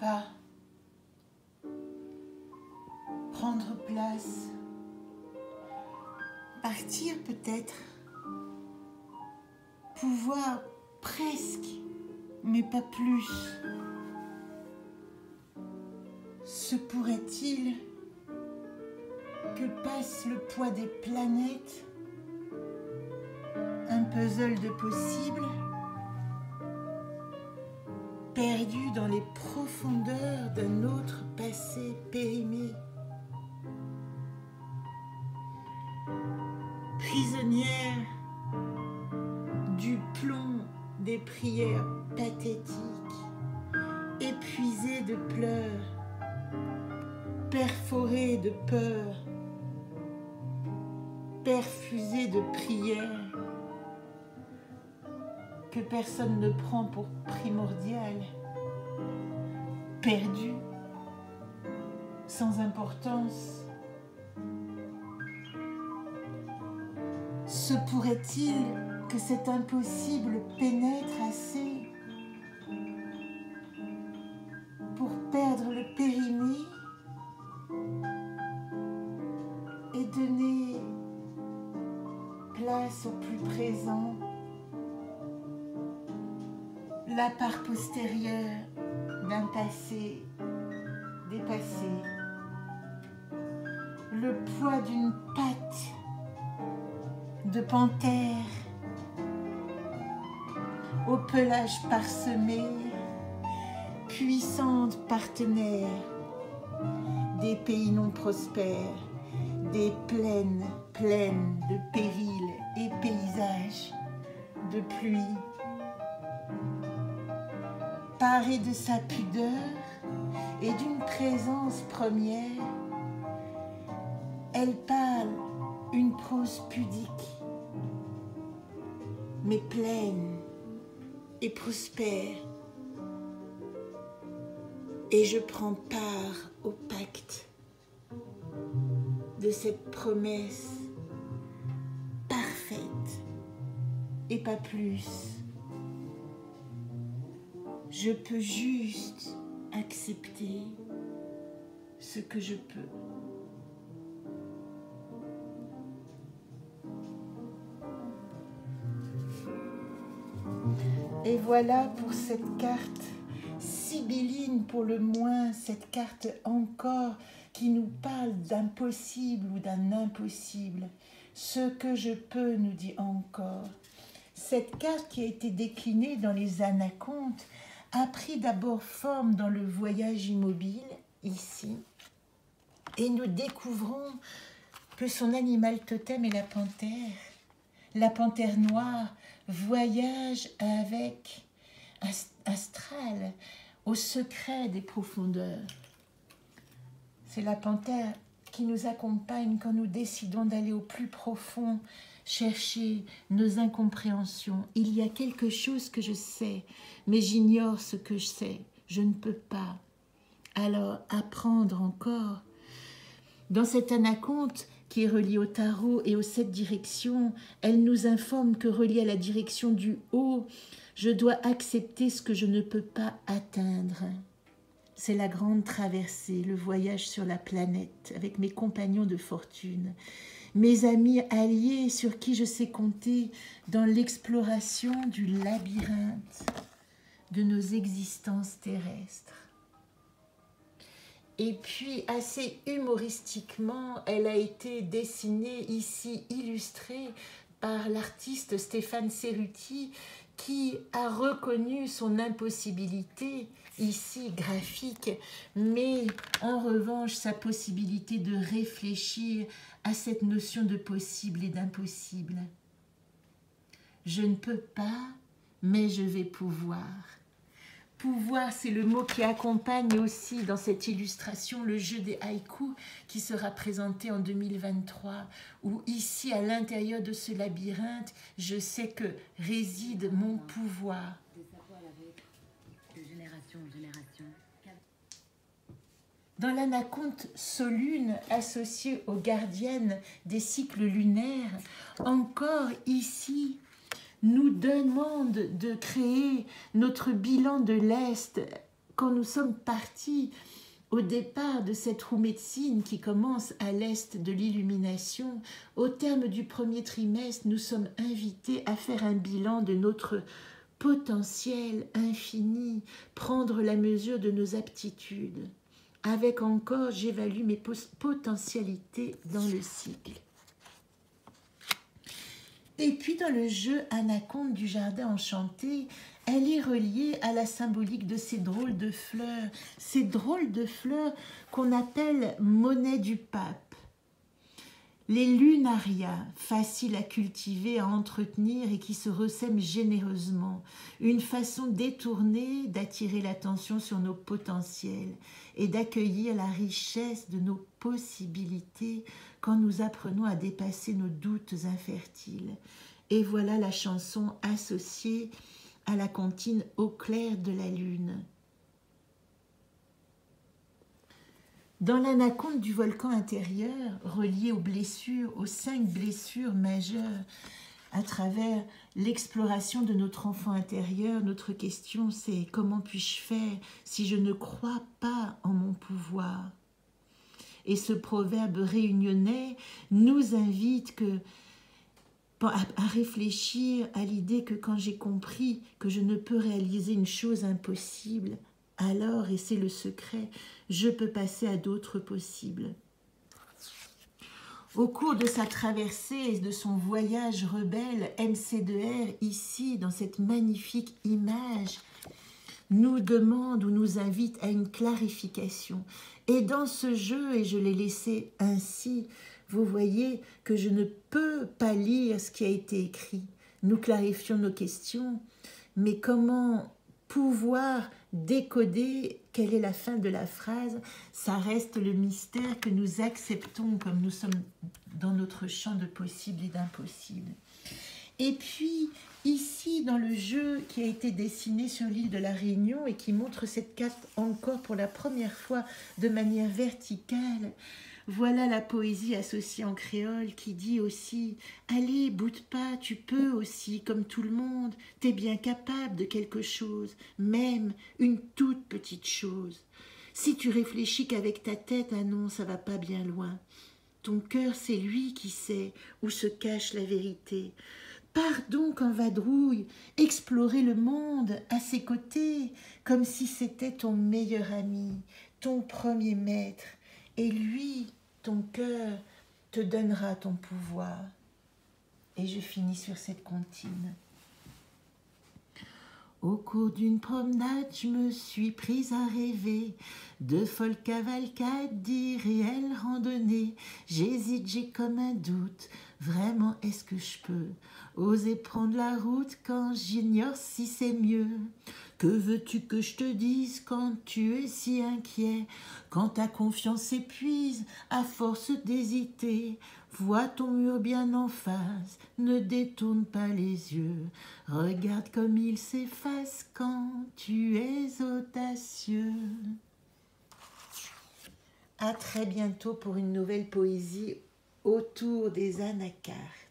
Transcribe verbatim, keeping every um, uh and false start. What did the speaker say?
pas, prendre place, partir peut-être, pouvoir presque, mais pas plus. Se pourrait-il que passe le poids des planètes, un puzzle de possibles, perdu dans les profondeurs d'un autre passé périmé, prisonnière du plomb des prières pathétiques, épuisée de pleurs, perforée de peur, perfusée de prières que personne ne prend pour primordiales, perdue, sans importance. Se pourrait-il que cet impossible pénètre assez pour perdre le périmé et donner place au plus présent, la part postérieure d'un passé dépassé, le poids d'une patte de panthère au pelage parsemé, puissante partenaire des pays non prospères, des plaines pleines de périls et paysages de pluie. Parée de sa pudeur et d'une présence première, elle parle une prose pudique, mais pleine et prospère. Et je prends part au pacte de cette promesse parfaite et pas plus. Je peux juste accepter ce que je peux. Et voilà pour cette carte sibylline, pour le moins, cette carte encore qui nous parle d'impossible ou d'un impossible. Ce que je peux, nous dit encore. Cette carte qui a été déclinée dans les anacontes a pris d'abord forme dans le voyage immobile, ici, et nous découvrons que son animal totem est la panthère. La panthère noire voyage avec astral au secret des profondeurs. C'est la panthère qui nous accompagne quand nous décidons d'aller au plus profond, chercher nos incompréhensions. Il y a quelque chose que je sais, mais j'ignore ce que je sais. Je ne peux pas. Alors, apprendre encore. Dans cette anaconte qui est reliée au tarot et aux sept directions, elle nous informe que reliée à la direction du haut, je dois accepter ce que je ne peux pas atteindre. C'est la grande traversée, le voyage sur la planète avec mes compagnons de fortune, mes amis alliés sur qui je sais compter dans l'exploration du labyrinthe de nos existences terrestres. Et puis, assez humoristiquement, elle a été dessinée ici, illustrée par l'artiste Stéphane Cerruti, qui a reconnu son impossibilité, ici graphique, mais en revanche sa possibilité de réfléchir à cette notion de possible et d'impossible. Je ne peux pas, mais je vais pouvoir. Pouvoir, c'est le mot qui accompagne aussi dans cette illustration le jeu des haïkus qui sera présenté en deux mille vingt-trois, où ici, à l'intérieur de ce labyrinthe, je sais que réside mon pouvoir. Dans l'anaconte Solune, associée aux gardiennes des cycles lunaires, encore ici, nous demande de créer notre bilan de l'Est quand nous sommes partis au départ de cette roue médecine qui commence à l'est de l'illumination, au terme du premier trimestre, nous sommes invités à faire un bilan de notre potentiel infini, prendre la mesure de nos aptitudes. Avec encore, j'évalue mes potentialités dans le cycle. Et puis dans le jeu Anaconde du jardin enchanté, elle est reliée à la symbolique de ces drôles de fleurs, ces drôles de fleurs qu'on appelle monnaie du pape. Les lunarias, faciles à cultiver, à entretenir et qui se ressèment généreusement, une façon détournée d'attirer l'attention sur nos potentiels et d'accueillir la richesse de nos possibilités quand nous apprenons à dépasser nos doutes infertiles. Et voilà la chanson associée à la comptine Au clair de la lune. Dans l'anaconde du volcan intérieur, relié aux blessures, aux cinq blessures majeures, à travers l'exploration de notre enfant intérieur, notre question c'est comment puis-je faire si je ne crois pas en mon pouvoir? Et ce proverbe réunionnais nous invite que, à, à réfléchir à l'idée que quand j'ai compris que je ne peux réaliser une chose impossible, alors, et c'est le secret, je peux passer à d'autres possibles. Au cours de sa traversée et de son voyage rebelle, M C deux R, ici, dans cette magnifique image, nous demande ou nous invite à une clarification. Et dans ce jeu, et je l'ai laissé ainsi, vous voyez que je ne peux pas lire ce qui a été écrit. Nous clarifions nos questions, mais comment pouvoir décoder quelle est la fin de la phrase, ça reste le mystère que nous acceptons comme nous sommes dans notre champ de possible et d'impossible. Et puis, ici, dans le jeu qui a été dessiné sur l'île de la Réunion et qui montre cette carte encore pour la première fois de manière verticale, voilà la poésie associée en créole qui dit aussi « Allez, boude pas, tu peux aussi, comme tout le monde, t'es bien capable de quelque chose, même une toute petite chose. Si tu réfléchis qu'avec ta tête, ah non, ça va pas bien loin. Ton cœur, c'est lui qui sait où se cache la vérité. Pars donc en vadrouille, explorer le monde à ses côtés, comme si c'était ton meilleur ami, ton premier maître, et lui, ton cœur, te donnera ton pouvoir. » Et je finis sur cette comptine. Au cours d'une promenade, je me suis prise à rêver de folles cavalcades, d'irréelles randonnées. J'hésite, j'ai comme un doute, vraiment est-ce que je peux oser prendre la route quand j'ignore si c'est mieux? Que veux-tu que je te dise quand tu es si inquiet? Quand ta confiance s'épuise à force d'hésiter, vois ton mur bien en face, ne détourne pas les yeux. Regarde comme il s'efface quand tu es audacieux. À très bientôt pour une nouvelle poésie autour des anacartes.